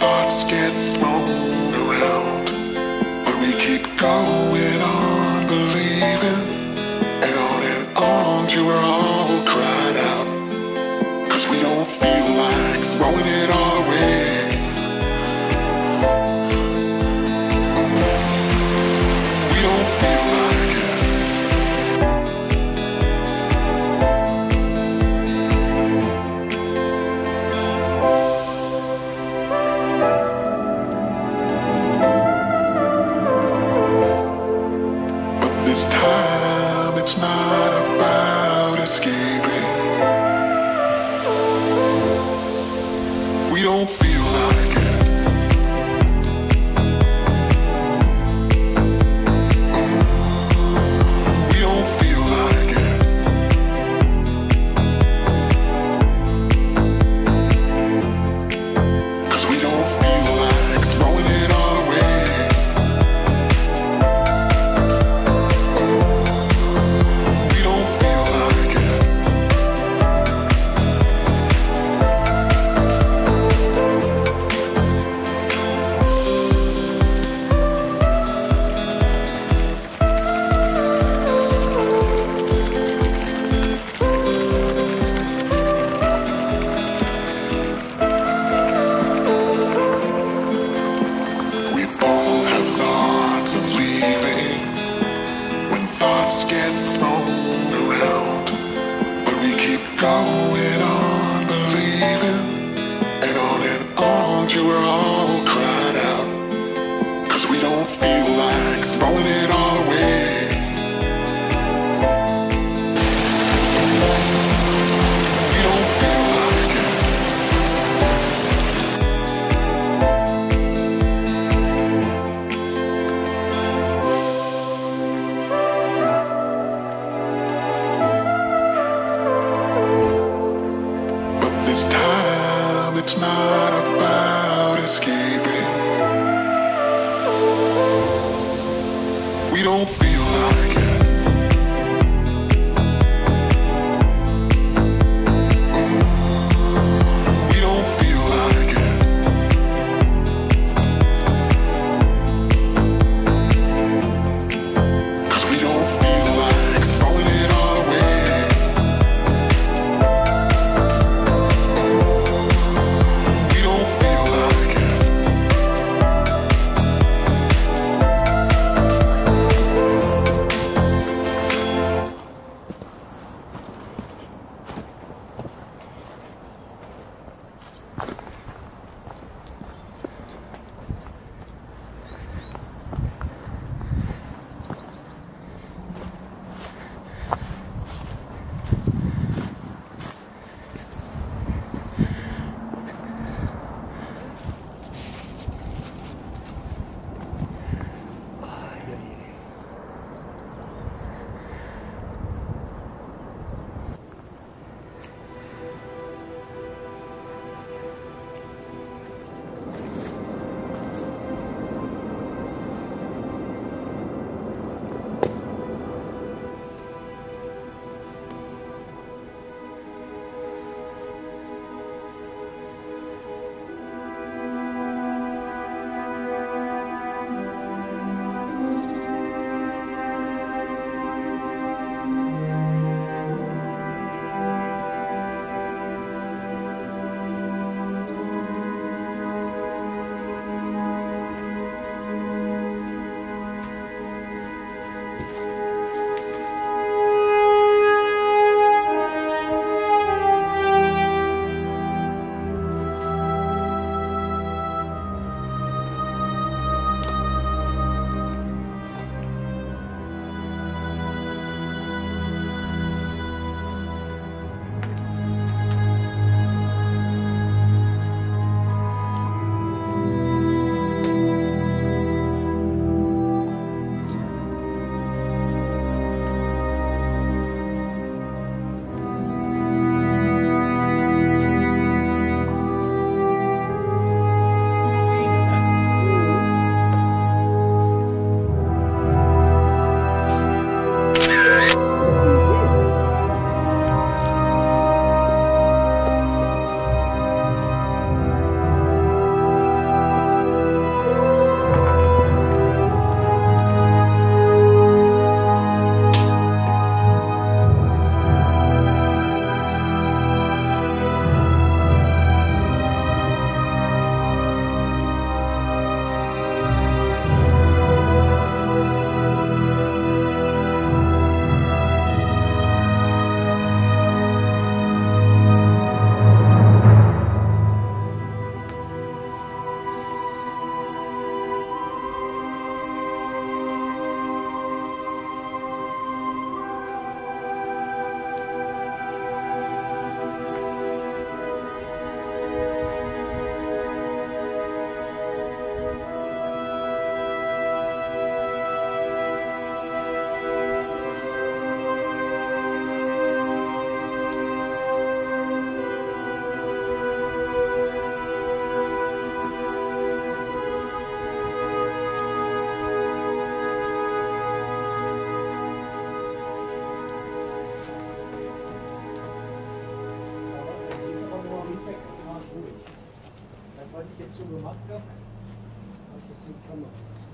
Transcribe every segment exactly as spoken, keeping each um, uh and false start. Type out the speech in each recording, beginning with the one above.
thoughts get thrown around, but we keep going on believing, and on and on till we're all cried out, 'cause we don't feel like throwing it all away. We don't feel like it. This time it's not about escaping. We don't feel like it. We don't feel like it. Cause we don't feel like throwing it all away. Thoughts get thrown around, but we keep going on believing, and on and on till we're all cried out, 'cause we don't feel like throwing it all away. We don't feel like it. This time it's not about escaping. We don't feel like it. We don't feel like it. Cause we don't feel like throwing it all away. ich jetzt so gemacht habe, habe ich jetzt nicht Kamera lassen.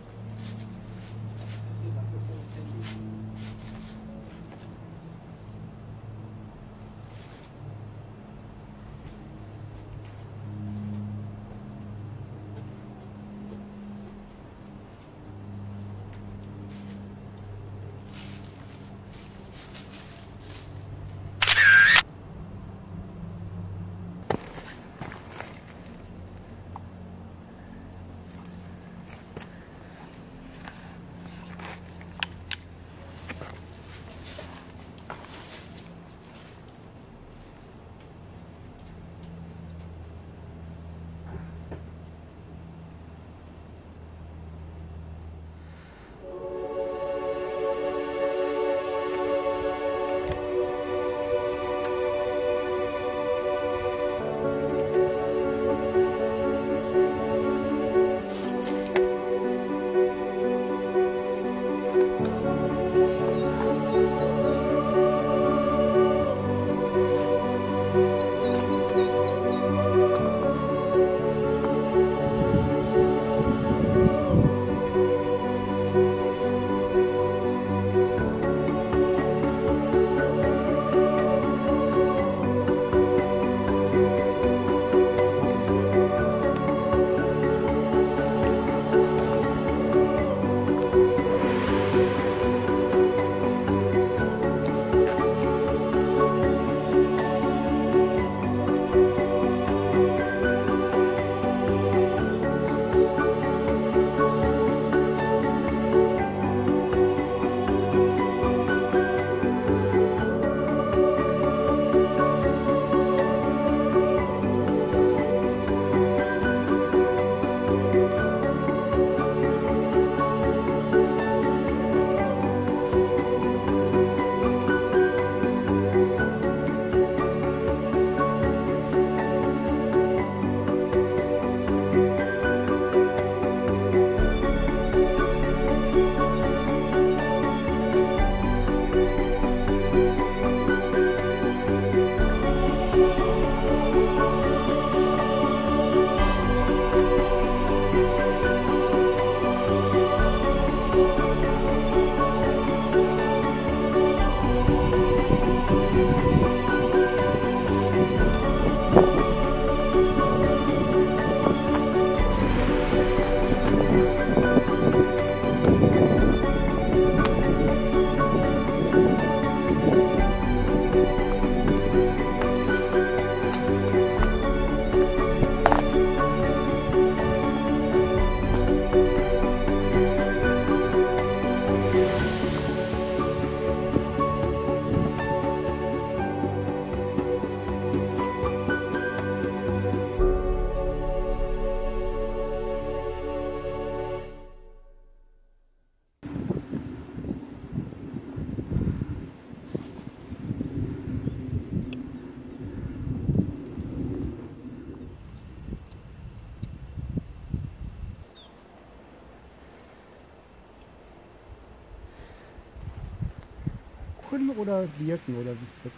Oder wirken oder wie?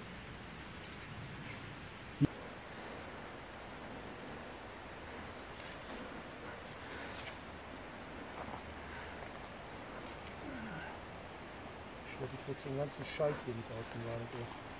Ich werde die ganzen Scheiß hier mit außen rein.